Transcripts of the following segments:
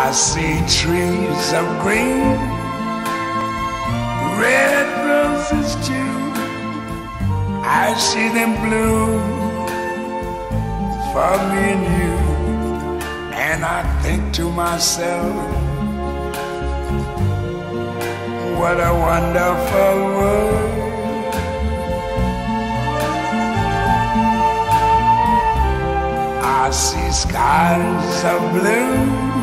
I see trees of green, red roses too. I see them bloom for me and you. And I think to myself, what a wonderful world. I see skies of blue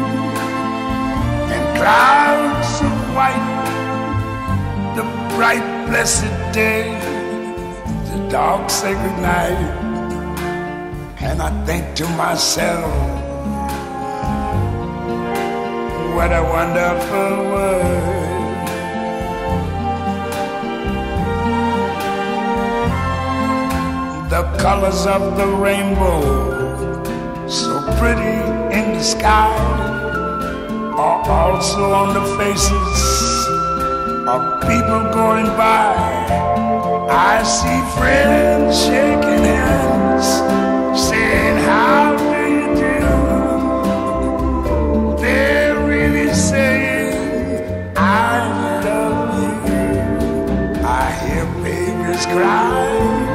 and clouds of white, the bright blessed day, the dark sacred night. And I think to myself, what a wonderful world. The colors of the rainbow, so pretty in the sky, are also on the faces of people going by. I see friends shaking hands, saying, how do you do? They're really saying, I love you. I hear babies cry,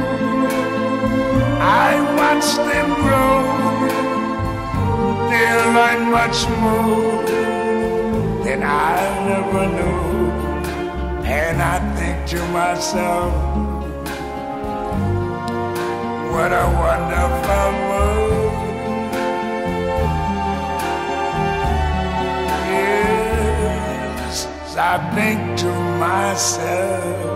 I watch them grow. They'll learn much more than I never knew. And I think to myself, what a wonderful world. Yes, I think to myself,